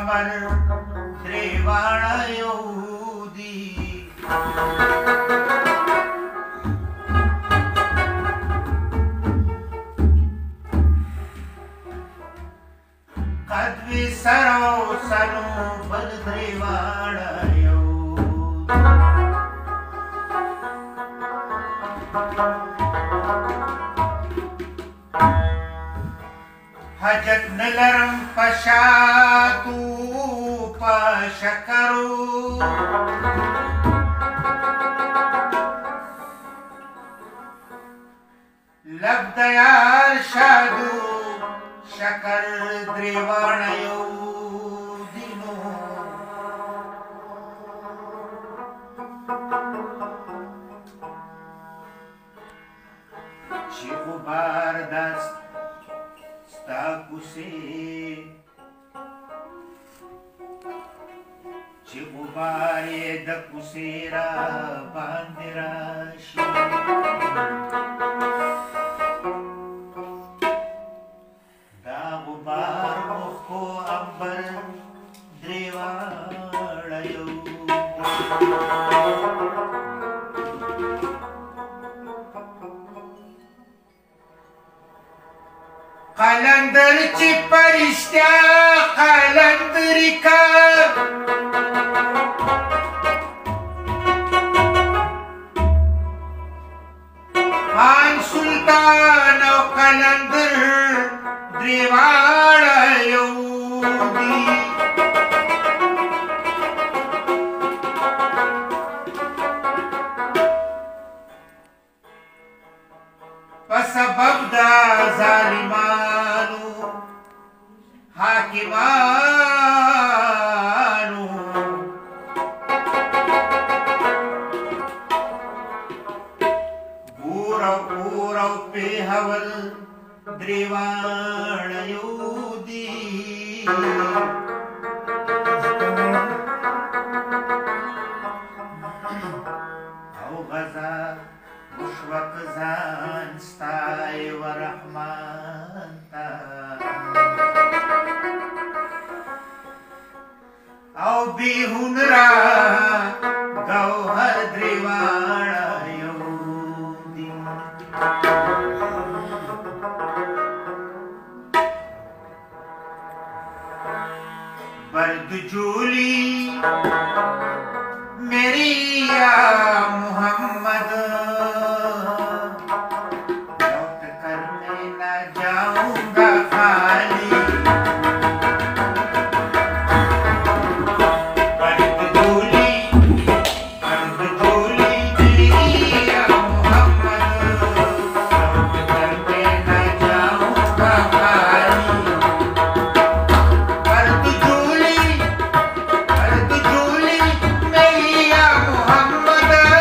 कमर द्रेवाड़ा यहूदी कद्वी सरो सनो बद द्रेवाड़ा यहूदी हजत नलरम पशातू पशकरू लब्दयार शादू शकर द्रेवाणयो दिनो Shiv बारदस्त Stakuse Chibubare da kusera bandirashi Dagubar mukho ambar drevalayo कलंदर ची परिष्ट्या कलंदरिका खान सुल्तान कलंदर द्रेवाड़ा यहूदी पसबब दा जालिमानु हाकिमानु पूरव पे हवल द्रेवाड़ा यहूदी औ गजा मुशवक जान स्ताय व रहमान ता औ बिहुनरा गौहर द्रेवाड़ा यहूदी बर्दजूली मेरी या मुहम्मद लौट कर मैं न जाऊंगा खाली बर्दजूली मेरी या मुहम्मद लौट कर मैं न जाऊंगा खाली बर्दजूली मेरी या मुहम्मद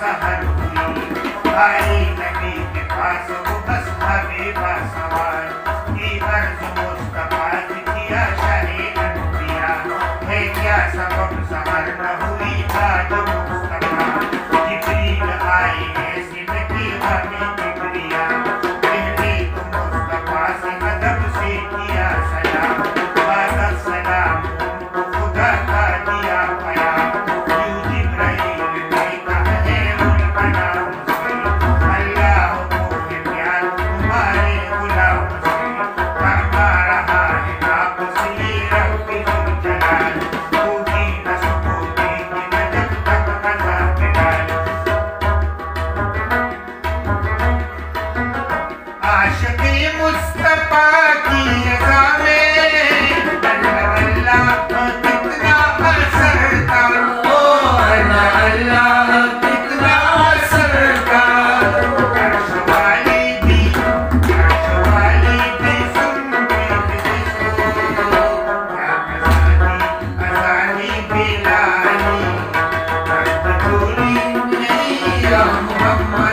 सहर हुई। आई नबी के पास वो बस हबीबा सवार की अर्ज मुस्तफा की किया शाहे अनबिया है क्या सबब सहर न हुई आज मुस्तफा। जिब्रील आए हैं सिमटी हमें किबरिया पहले तो मुस्तफा से अदब से किया सलाम बाद सलाम उनको खुदा का दिया प्यार। यूं जिब्राइल ने कहा है उनका नाम से अल्लाह को है प्यार तुम्हारे गुलाम से। करता रहा है आपसे रब्बी जुल जलाल तू भी न सुकूनेगी न जब तक कज़ा बिलाल। आशिक़े मुस्तफा की अज़ा में अल्लाह कितना असर था। ओ अल्लाह कितना असर था। अर्श वाली भी सुनते थे इसको क्या अज़ानी बिलाली। दर्द भूली नहीं या मोहम्मद